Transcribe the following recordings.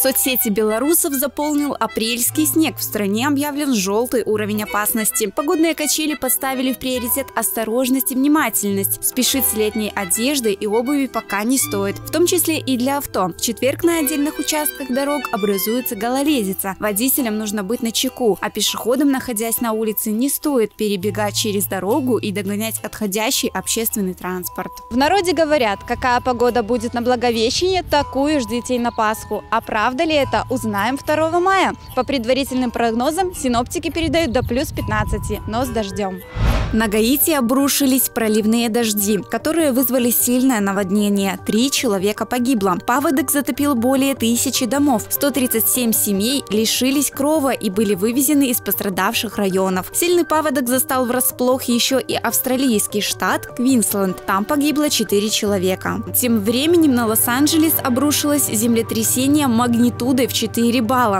Соцсети белорусов заполнил апрельский снег. В стране объявлен желтый уровень опасности. Погодные качели поставили в приоритет осторожность и внимательность. Спешить с летней одеждой и обуви пока не стоит, в том числе и для авто. В четверг на отдельных участках дорог образуется гололедица. Водителям нужно быть начеку, а пешеходам, находясь на улице, не стоит перебегать через дорогу и догонять отходящий общественный транспорт. В народе говорят, какая погода будет на Благовещение, такую ждите и на Пасху. А правда ли это, узнаем 2 мая. По предварительным прогнозам синоптики передают до плюс 15, но с дождем. На Гаити обрушились проливные дожди, которые вызвали сильное наводнение. 3 человека погибло. Паводок затопил более 1000 домов. 137 семей лишились крова и были вывезены из пострадавших районов. Сильный паводок застал врасплох еще и австралийский штат Квинсленд. Там погибло 4 человека. Тем временем на Лос-Анджелес обрушилось землетрясение магнитудой в 4 балла.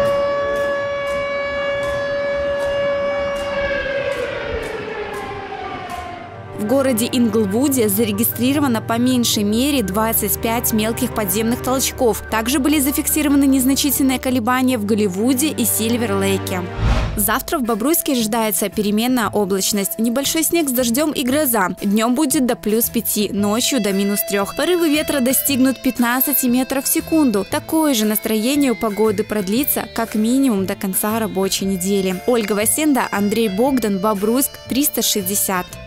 В городе Инглвуде зарегистрировано по меньшей мере 25 мелких подземных толчков. Также были зафиксированы незначительные колебания в Голливуде и Сильвер-Лейке. Завтра в Бобруйске ожидается переменная облачность. Небольшой снег с дождем и гроза. Днем будет до плюс 5, ночью до минус 3. Порывы ветра достигнут 15 метров в секунду. Такое же настроение у погоды продлится как минимум до конца рабочей недели. Ольга Васенда, Андрей Богдан, Бобруйск, 360.